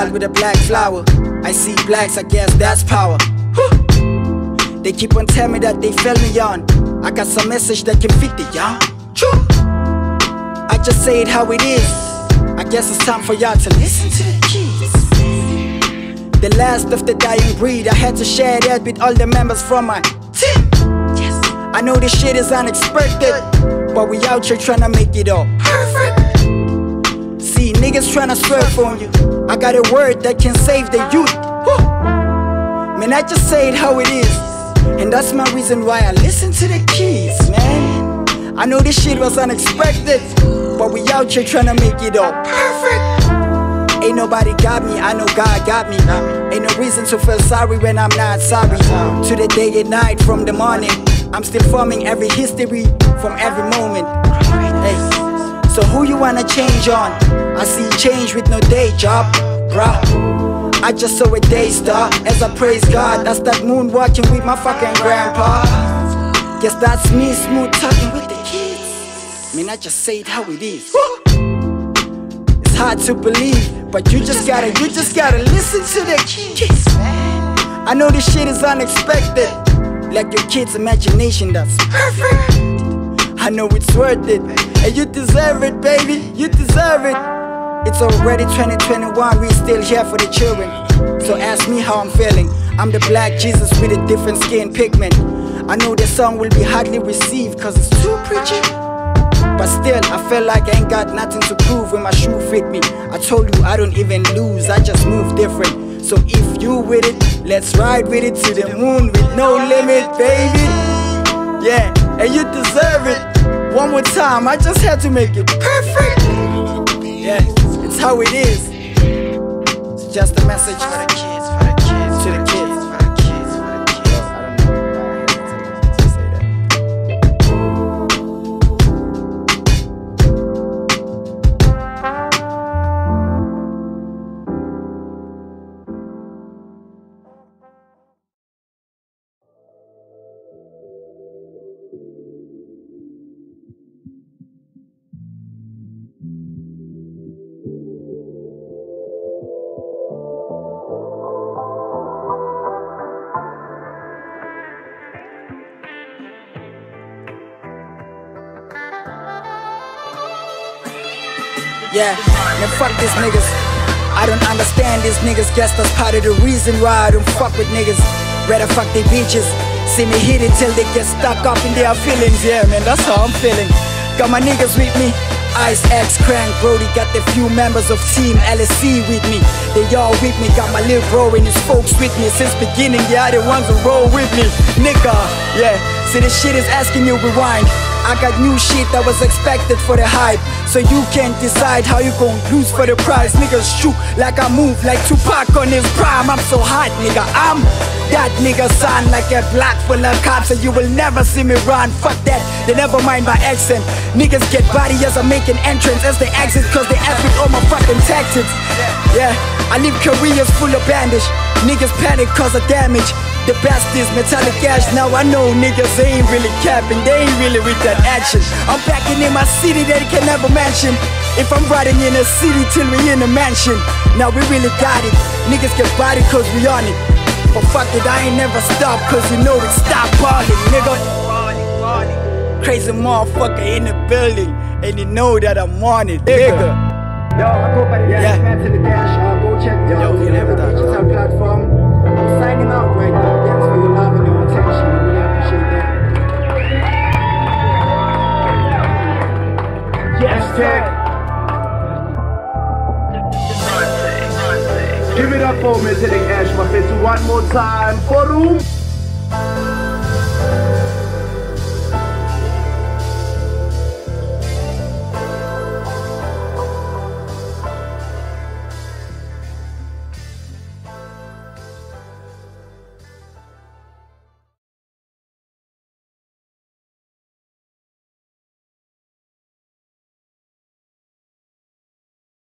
child with a black flower. I see blacks, I guess that's power. They keep on telling me that they feel me on. I got some message that can fit the young. I just say it how it is. I guess it's time for y'all to listen to the kids. The last of the dying breed. I had to share that with all the members from my team. I know this shit is unexpected, but we out here tryna make it all perfect. See, niggas tryna swerve on you. I got a word that can save the youth. Man, I just say it how it is. And that's my reason why I listen to the kids, man. I know this shit was unexpected, but we out here tryna make it all perfect. Ain't nobody got me, I know God got me. Ain't no reason to feel sorry when I'm not sorry. To the day and night, from the morning, I'm still forming every history from every moment. Hey, so who you wanna change on? I see change with no day job, bruh. I just saw a day star as I praise God. That's that moon walking with my fucking grandpa. Guess that's me smooth talking with the kids. Man, I just say it how it is. It's hard to believe, but you just gotta listen to the kids. I know this shit is unexpected, like your kid's imagination, that's perfect. I know it's worth it, and you deserve it, baby, you deserve it. It's already 2021, we still here for the children. So ask me how I'm feeling. I'm the black Jesus with a different skin pigment. I know this song will be hardly received cause it's too preachy, but still I feel like I ain't got nothing to prove when my shoe fit me. I told you I don't even lose, I just move different. So if you with it, let's ride with it to the moon with no limit, baby. Yeah, and you deserve it. One more time, I just had to make it perfect. Yeah, it's how it is. It's just a message for the kids, to the kids, for the kids, for the kids. I don't know why I hesitate to say that. Yeah, man, fuck these niggas. I don't understand these niggas. Guess that's part of the reason why I don't fuck with niggas. Rather fuck they bitches. See me hit it till they get stuck up in their feelings. Yeah, man, that's how I'm feeling. Got my niggas with me. Ice X, Crank, Broddy. Got the few members of Team LSC with me. They all with me. Got my little bro and his folks with me. Since beginning, they are the ones who roll with me. Nigga, yeah. See, this shit is asking you rewind. I got new shit that was expected for the hype. So you can't decide how you gon' lose for the prize. Niggas shoot like I move like Tupac on his prime. I'm so hot, nigga, I'm that nigga son. Like a block full of cops and you will never see me run. Fuck that, they never mind my accent. Niggas get body as I make an entrance as they exit, cause they ask with all my fucking tactics. Yeah, I live careers full of bandage. Niggas panic cause of damage. The best is Metellic Ash. Now I know niggas ain't really capping, they ain't really with that action. I'm packing in my city that they can never mention. If I'm riding in a city till we in a mansion. Now we really got it. Niggas get body cause we on it. But fuck it, I ain't never stop cause you know it. Stop balling, nigga. Crazy motherfucker in the building, and you know that I'm on it, nigga. Yo, I go by the Metellic Ash. Go check the digital platform. I'm signing out right now. Thanks for your love and your attention. I really appreciate that. Yes, Tech. Give it up for Metellic Ash, my friends. One more time for room.